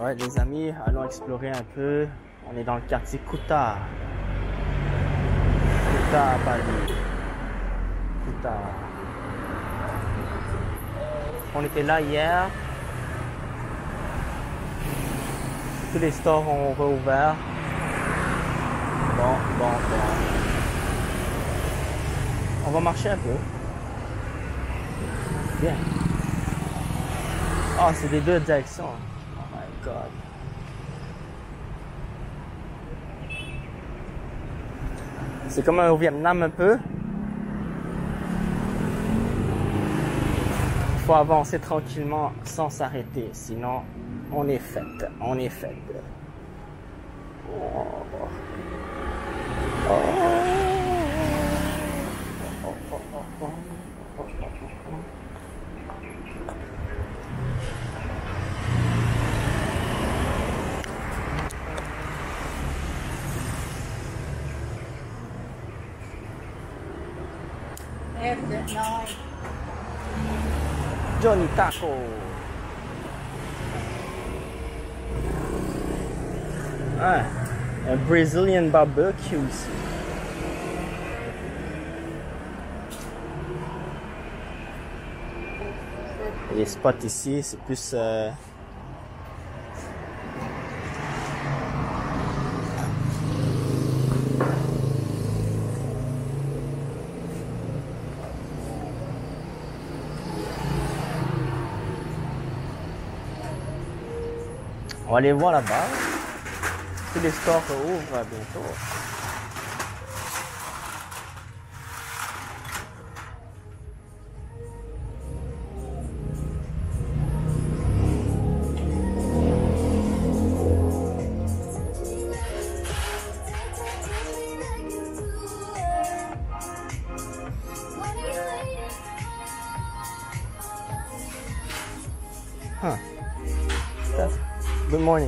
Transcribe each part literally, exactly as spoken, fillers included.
Ouais, les amis, allons explorer un peu. On est dans le quartier Kuta. Kuta à Bali. Kuta. On était là hier. Tous les stores ont réouvert. Bon, bon, bon. On va marcher un peu. Bien. Ah, oh, c'est des deux directions. Oh my god. C'est comme au Vietnam un peu. Il faut avancer tranquillement sans s'arrêter. Sinon, on est fait. On est fait. Oh. Oh. Johnny Taco. Ah, un Brazilian barbecue ici. Les spots ici, c'est plus... Euh... On va aller voir là-bas. Tous les stores ouvrent bientôt. Huh. Good morning.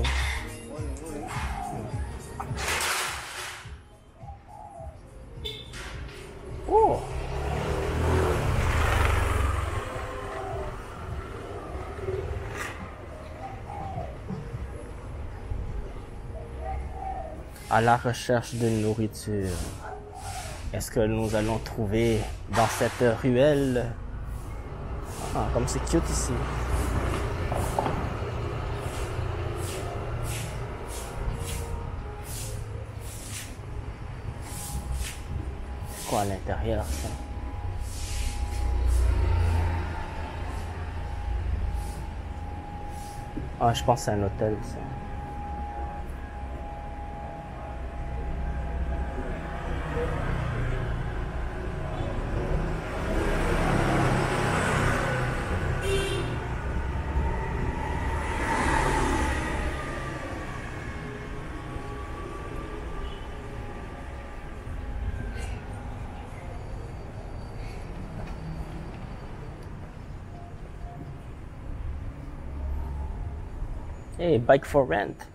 Oh. À la recherche de nourriture. Est-ce que nous allons trouver dans cette ruelle? Ah, comme c'est cute ici. Quoi à l'intérieur, ça? Ah, je pense que c'est un hôtel, ça. Hey, bike for rent.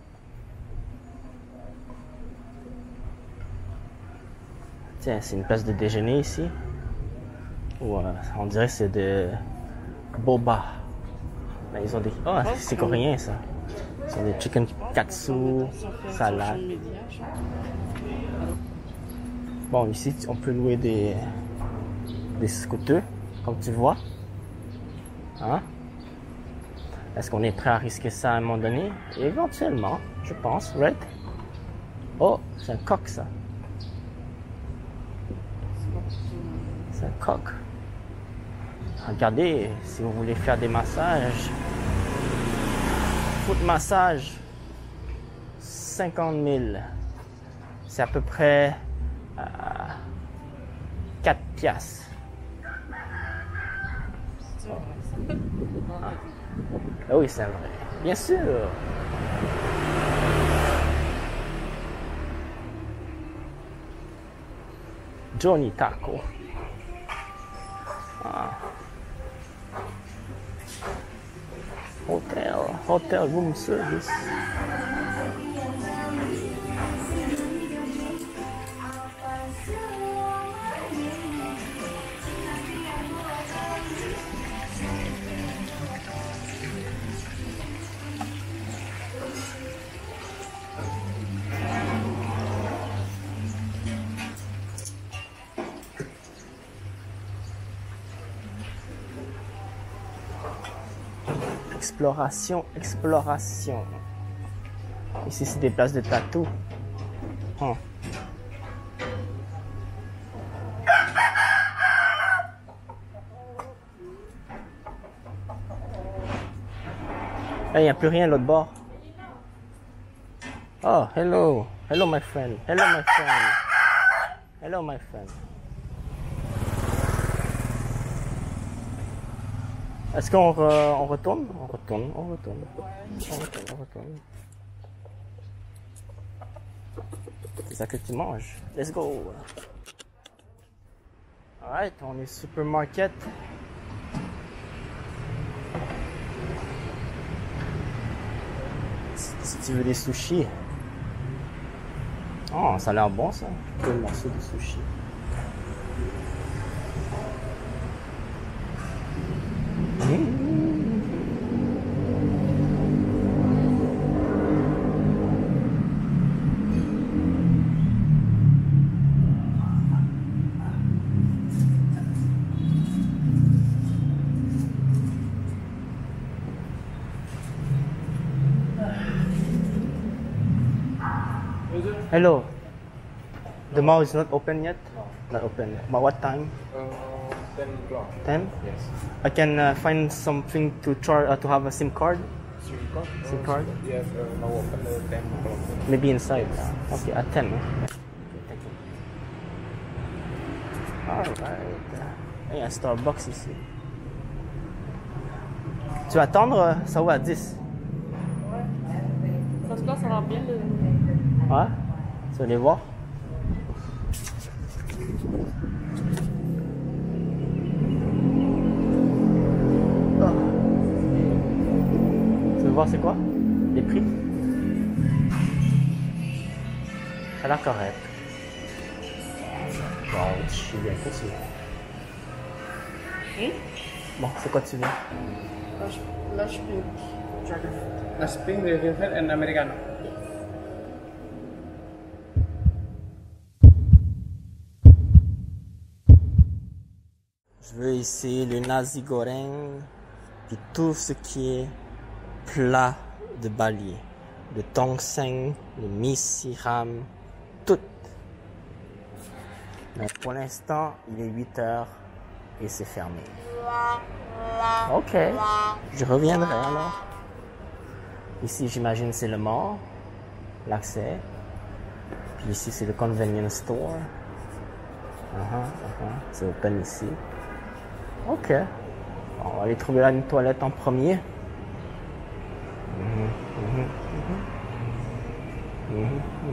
Tiens, c'est une place de déjeuner ici. Ou euh, on dirait que c'est de boba. Ben, ils ont des... Oh, c'est coréen ça. Ils ont des chicken katsu, salade. Bon, ici, on peut louer des, des scooters, comme tu vois. Hein? Est-ce qu'on est prêt à risquer ça à un moment donné? Éventuellement, je pense, right? Oh, c'est un coq, ça. C'est un coq. Regardez, si vous voulez faire des massages. Foot massage, cinquante mille. C'est à peu près euh, quatre piastres. Ah. Ah oui, c'est vrai. Bien sûr. Johnny Taco. Ah. Hotel, hotel room service. Exploration, exploration. Ici, c'est des places de tatou. Huh. Il n'y a plus rien à l'autre bord. Oh, hello. Hello, my friend. Hello, my friend. Hello, my friend. Est-ce qu'on re, on retourne? On retourne, on retourne. On retourne, on retourne. C'est ça que tu manges. Let's go. Alright, on est supermarket. Si tu veux des sushis. Oh, ça a l'air bon ça. Quel morceau de sushi. Mmh. Hello. The mall is not open yet? No. Not open. But what time? Uh, ten o'clock. ten? Yes. I can uh, find something to charge uh, to have a SIM card. SIM card? SIM card? Yes, uh, now open uh, ten o'clock. Maybe inside. Okay, at ten. Huh? Thank you. Alright. Il y a un Starbucks ici. Tu vas attendre ça va à dix? Ça se passe, ça va bien. Ouais? Tu vas aller voir? Oh. Tu veux voir c'est quoi? Les prix? Ça a l'air correct. Bon, je suis bien continue. Hum? Bon, c'est quoi tu veux? Lush Pink Dragon Fruit. Lush Pink, Dragon Fruit and Americano. Je veux ici le nasi goreng et tout ce qui est plat de Bali. Le tongseng, le mi siram, tout. Mais pour l'instant, il est huit heures et c'est fermé. Ok, je reviendrai alors. Ici, j'imagine, c'est le mall, l'accès. Puis ici, c'est le convenience store. Uh-huh, uh-huh. C'est open ici. Ok. On va aller trouver là une toilette en premier. Mm-hmm, mm-hmm, mm-hmm. Mm-hmm.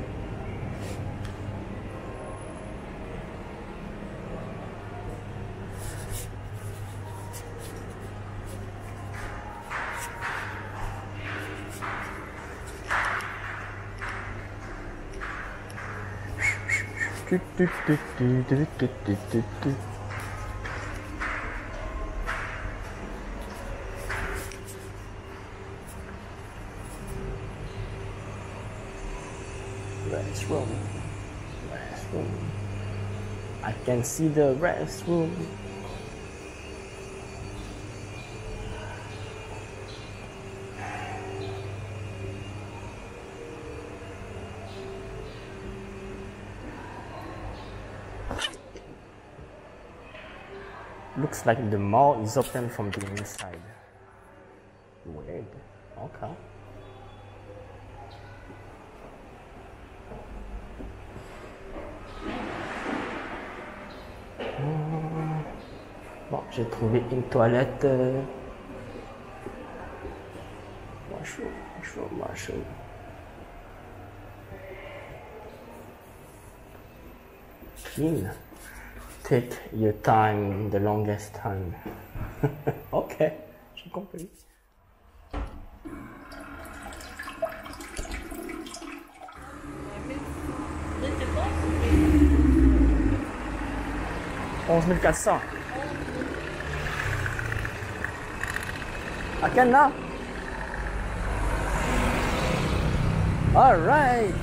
Du, du, du, du, du, du, du, du, du. Restroom. Restroom. I can see the restroom. Looks like the mall is open from the inside. Weird. Okay. Bon, j'ai trouvé une toilette. Euh... Washroom, washroom, washroom. Clean. Take your time, the longest time. Ok, j'ai compris. onze mille quatre cents. À quel là? All right.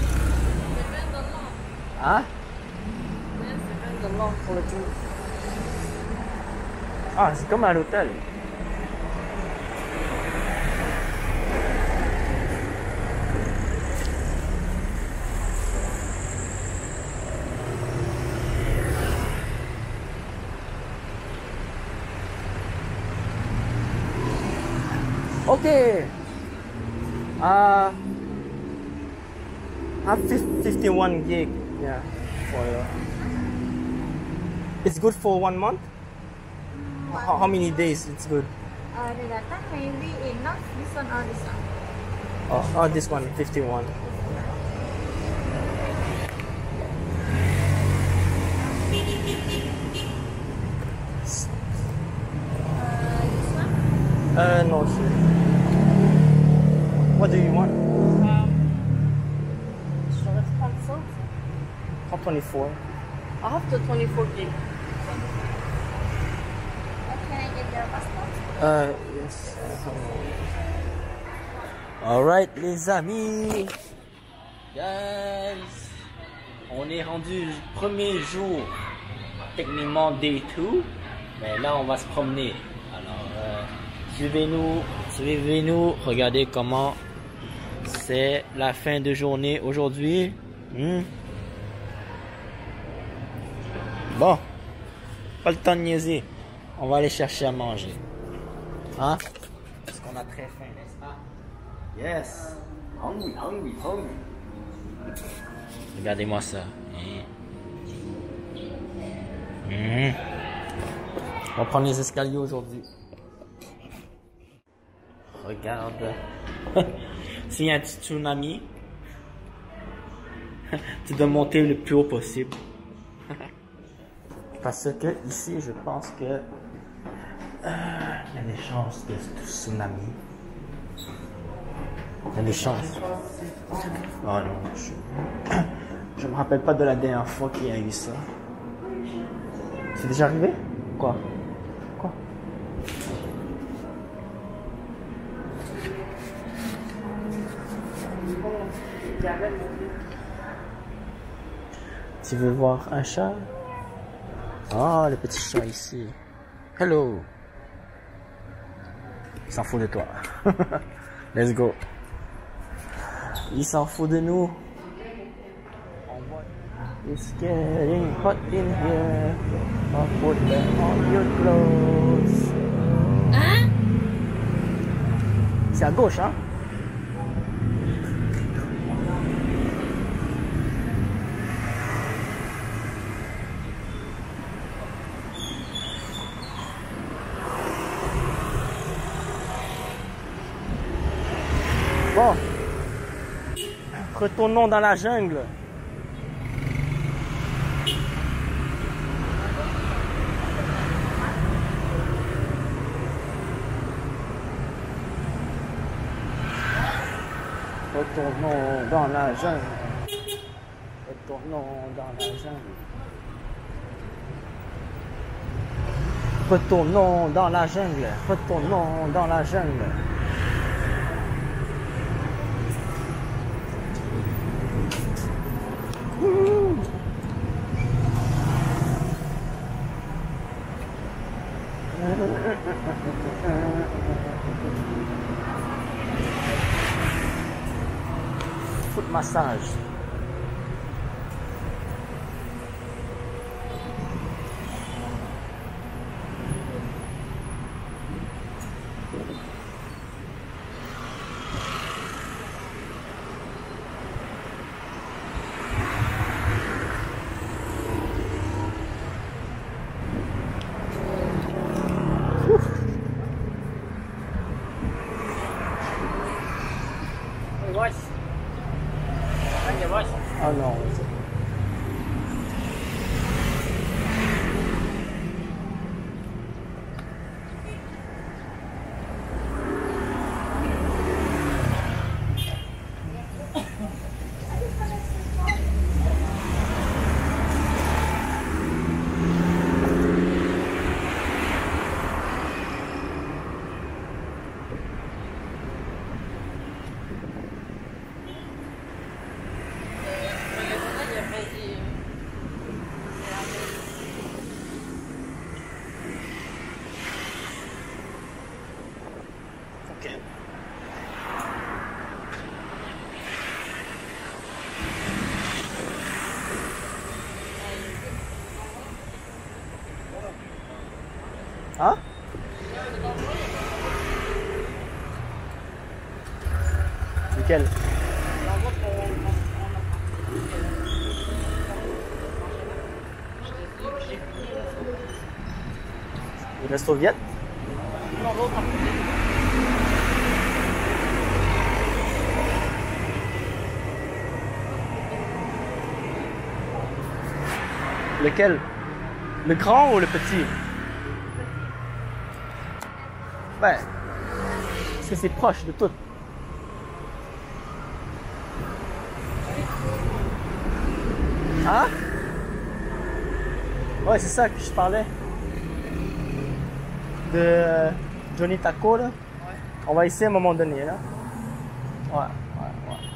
Hein? Pour le Ah, c'est comme à l'hôtel. Okay. Uh, I have fifty-one gig. Yeah. For uh, it's good for one month. How, how many days? It's good. Uh, the data maybe enough. This one or this one? Oh, oh this one, fifty-one. Uh, no, sir. What do you want? Um, storage console. How twenty-four? I have the twenty-four gig. Can I get your passport? Uh, yes. Alright, les amis. Guys. On est rendu premier jour. Techniquement day two. Mais là, on va se promener. Alors, euh, suivez-nous. Suivez-nous. Regardez comment c'est la fin de journée aujourd'hui. Hmm. Bon. Pas le temps de niaiser. On va aller chercher à manger. Hein? Parce qu'on a très faim, n'est-ce pas? Yes! Hungry, hungry, hungry. Regardez-moi ça. Mmh. On va prendre les escaliers aujourd'hui. Regarde. S'il y a un petit tsunami, tu dois monter le plus haut possible. Parce que ici, je pense que euh, il y a des chances de tsunami. Il y a des chances. Oh non, je, je me rappelle pas de la dernière fois qu'il y a eu ça. C'est déjà arrivé? Quoi? Quoi? Tu veux voir un chat? Oh, le petit chat ici. Hello. Il s'en fout de toi. Let's go. Il s'en fout de nous. It's getting hot in here. I'll put them on your clothes. Hein? C'est à gauche, hein? Bon, retournons dans la jungle. Retournons dans la jungle. Retournons dans la jungle. Retournons dans la jungle. Retournons dans la jungle. Foot massage. Oh non. Hein? Lequel? Il reste au Viet? Lequel? Le grand ou le petit? Ouais. Parce que c'est proche de tout. Hein? Ouais, c'est ça que je parlais. De Johnny Taco, là. Ouais. On va essayer à un moment donné, là. Ouais, ouais, ouais.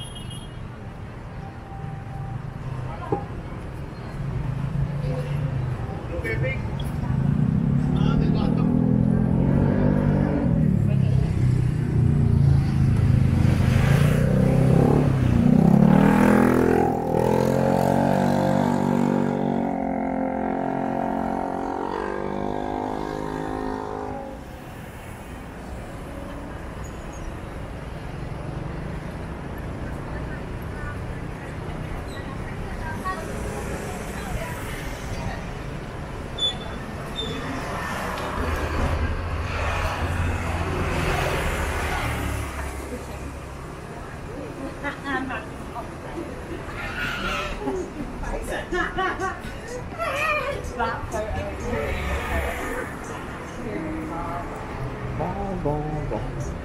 Bon, bon, bon.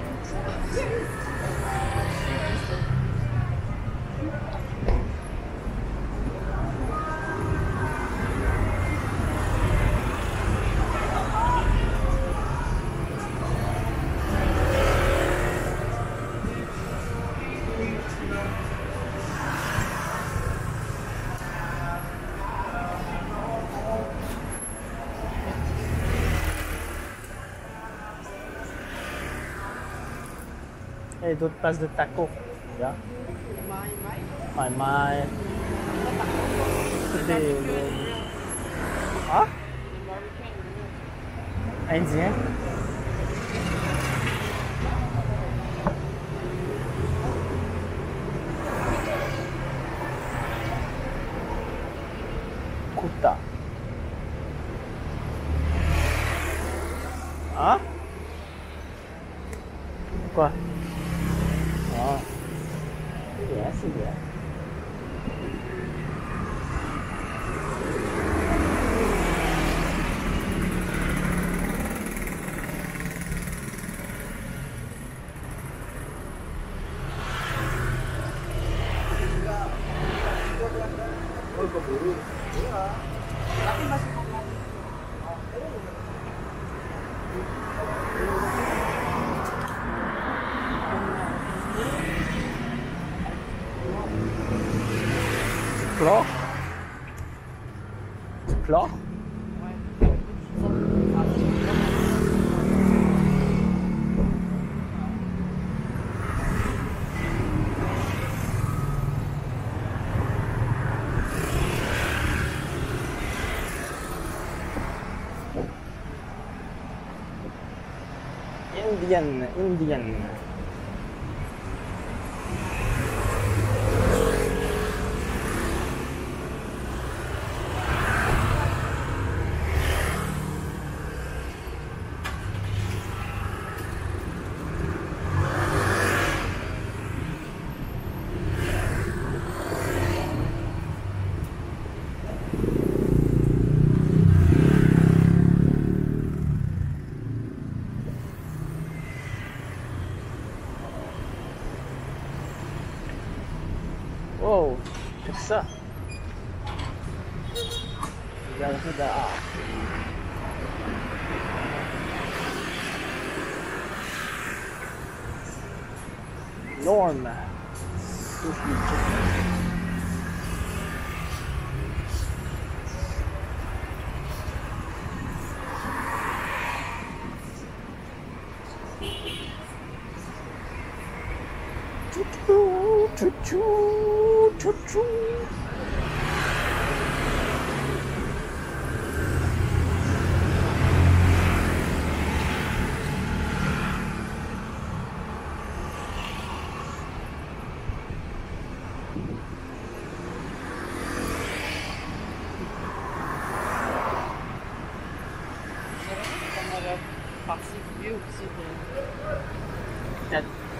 Et d'autres places de tacos. Yeah. My, my. Des... Ah? Indien. Kuta. Ah? Quoi? Ah. C'est bien, c'est bien. Chlore? Du chlore? Indian, Indian. Wow, c'est ça. Galerie d'art. Norm. Sushi chicken. Choo-choo, choo-choo, choo-choo.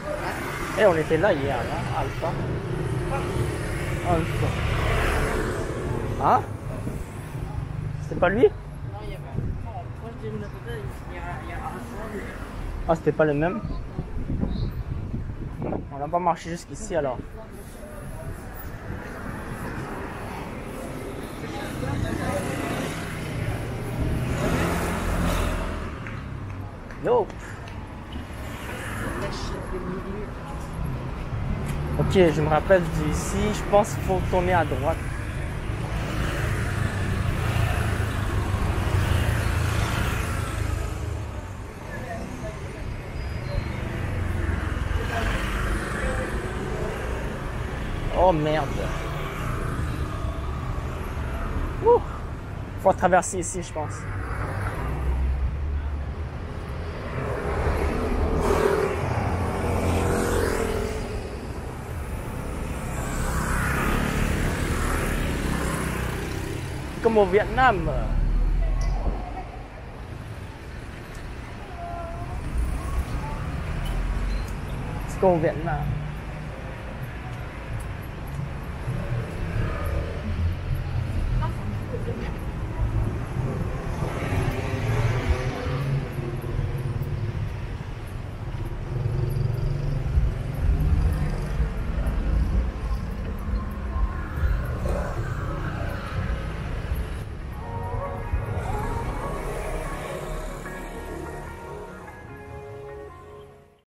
Eh, on était là hier, là, Alpha. Alpha. Hein? C'était pas lui? Non, il y a pas. Non, proche de notre hôtel, il y a, il y a un soir. Ah, c'était pas le même? On n'a pas marché jusqu'ici alors. Nope. Ok, je me rappelle d'ici, je pense qu'il faut tourner à droite. Oh merde. Ouh. Faut traverser ici, je pense. Comme au Vietnam. C'est comme au Vietnam.